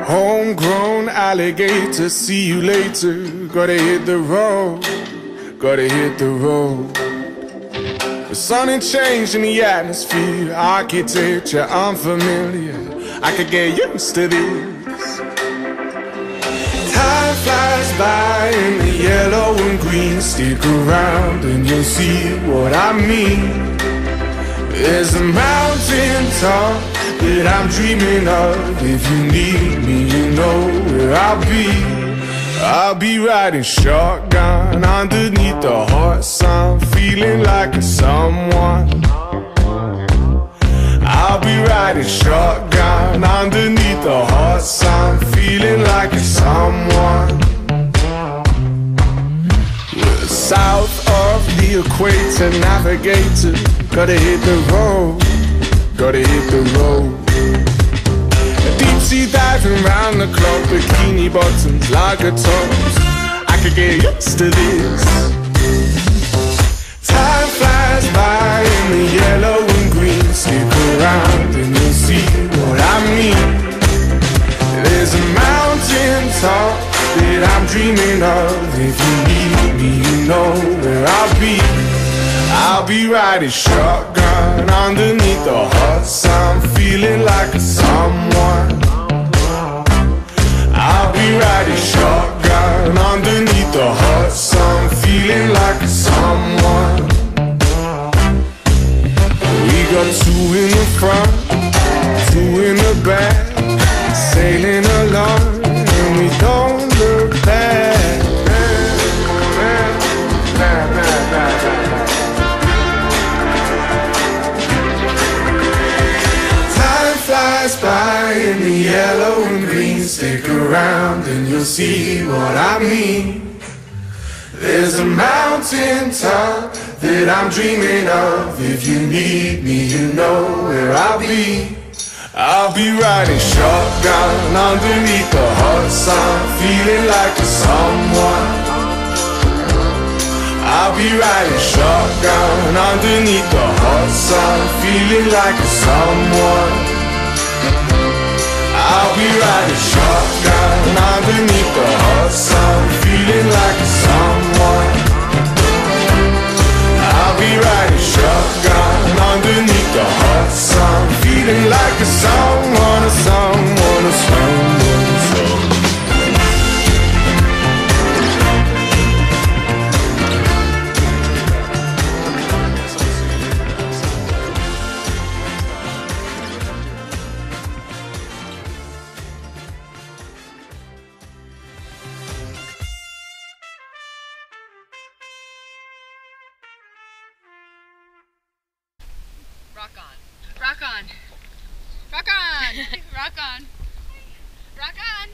Homegrown alligator, see you later. Gotta hit the road, gotta hit the road. The sun ain't changing the atmosphere, architecture unfamiliar. I could get used to this. Time flies by in the yellow and green. Stick around and you'll see what I mean. There's a mountain top that I'm dreaming of. If you need me, you know where I'll be. I'll be riding shotgun underneath the hot sun, feeling like a someone. I'll be riding shotgun underneath the hot sun, feeling like a someone. We're south of the equator, navigator. Gotta hit the road, gotta hit the road. Deep sea diving round the clock, bikini bottoms, lager tops. I could get used to this. Time flies by in the yellow and green. Stick around and you'll see what I mean. There's a mountain top that I'm dreaming of. If you need me, you know where I'll be. I'll be riding shotgun underneath the hot sun, feeling like a someone. I'll be riding shotgun underneath the hot sun, feeling like a someone. We got two in the front, two in the back, sailing along and we don't look back. By in the yellow and green. Stick around and you'll see what I mean. There's a mountain top that I'm dreaming of. If you need me, you know where I'll be. I'll be riding shotgun underneath the hot sun, feeling like a someone. I'll be riding shotgun underneath the hot sun, feeling like a someone. I'll be riding shotgun underneath the hot sun, feeling like a someone. I'll be riding shotgun underneath the hot sun, feeling like a someone, a someone, a someone, a someone. Rock on. Rock on. Rock on. Rock on. Rock on.